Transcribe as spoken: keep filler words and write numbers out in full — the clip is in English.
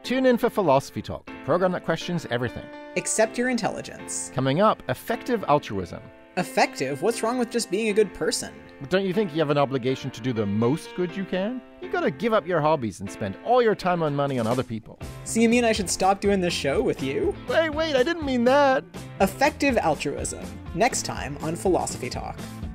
Tune in for Philosophy Talk, the program that questions everything. Accept your intelligence. Coming up, Effective Altruism. Effective? What's wrong with just being a good person? But don't you think you have an obligation to do the most good you can? You gotta give up your hobbies and spend all your time and money on other people. So you mean I should stop doing this show with you? Wait, wait, I didn't mean that. Effective Altruism. Next time on Philosophy Talk.